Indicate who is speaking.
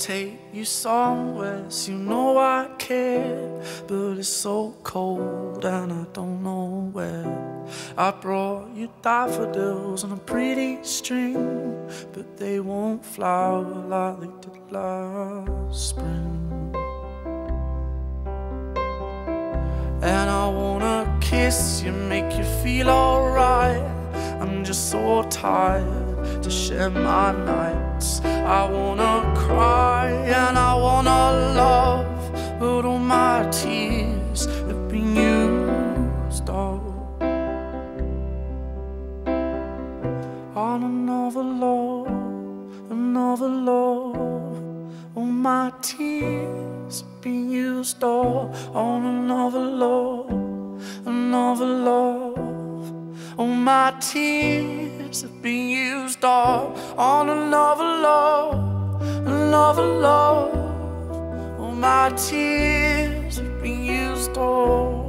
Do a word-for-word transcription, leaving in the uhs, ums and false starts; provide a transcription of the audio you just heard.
Speaker 1: take you somewhere, so you know I care. But it's so cold and I don't know where. I brought you daffodils on a pretty string, but they won't flower like they did last spring. And I wanna kiss you, make you feel alright. I'm just so tired to share my nights. I wanna cry and I wanna love, but all my tears have been used up on another love, another love. All my tears have been used up on another love, another love. All my tears have been used up on another love, another love. All my tears have been used up.